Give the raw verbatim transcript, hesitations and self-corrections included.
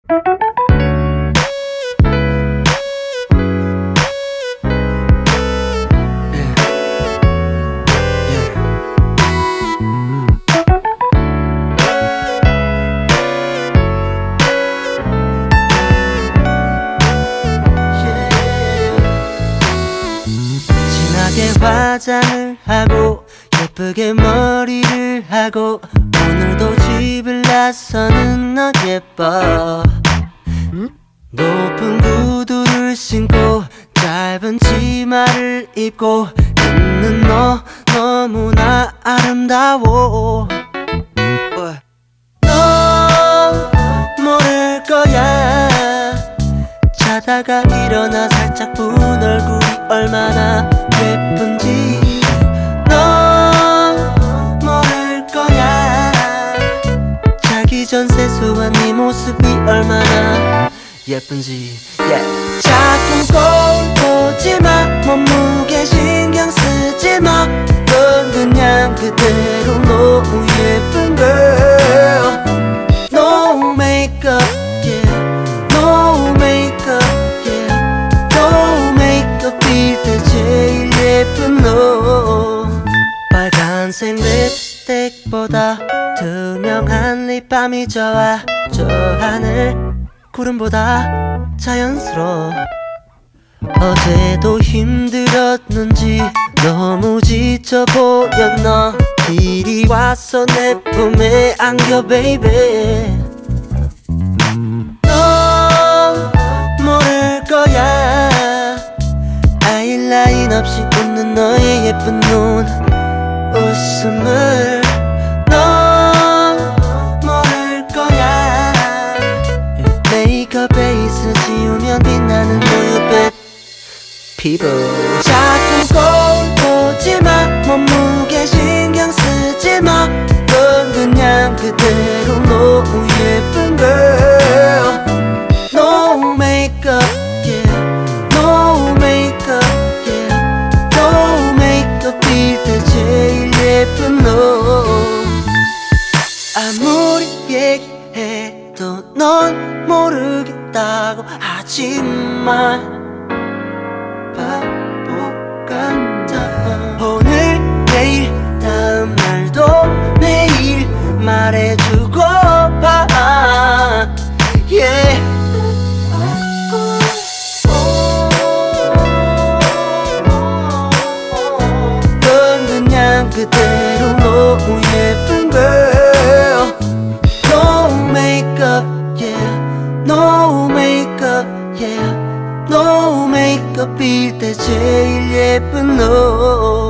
화장을 하고 예쁘게 머리를 하고 오늘도 집을 나서는 너 예뻐. 응? 높은 구두를 신고 짧은 치마를 입고 있는 너 너무나 아름다워. 너 모를 거야. 자다가 일어나 살짝 본 얼굴이 얼마나 예쁜지 너 모를 거야. 자기 전 세수한 네 모습이 얼마나 예쁜지 yeah. 자꾸 거울 보지마. 몸무게 신경 쓰지마. 넌 그냥 그대로 너무 예쁜 girl. No makeup yeah. No makeup yeah. No makeup 빌때 제일 예쁜 너. 빨간색 립스틱보다 투명한 립밤이 좋아. 저 하늘 구름보다 자연스러워. 어제도 힘들었는지 너무 지쳐 보였나. 이리 와서 내 품에 안겨 baby. 너 모를 거야. 아이라인 없이 웃는 너의 예쁜 눈 웃음을 너 모를 거야. 메이크업 베이스 지우면 빛나는 우유빛 피부. 자꾸 거울 보지마. 몸무게 신경 쓰지마. 넌 그냥 그대로 너무 예쁜 girl. No makeup yeah. No makeup yeah. No makeup 빌때 제일 예쁜 너. 아무리 얘기해도 넌 모르겠다고 하지만 바보 같아. 오늘 내일 다음 날도 매일 말해주고 봐 yeah. 넌 그냥 그대로 너무 예쁜 girl. No makeup yeah. No makeup yeah. No makeup 빌때 제일 예쁜 너.